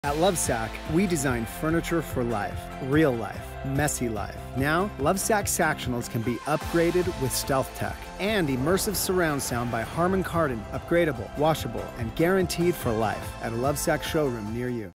At Lovesac, we design furniture for life, real life, messy life. Now, Lovesac Sactionals can be upgraded with StealthTech and immersive surround sound by Harman Kardon, upgradable, washable, and guaranteed for life at a Lovesac showroom near you.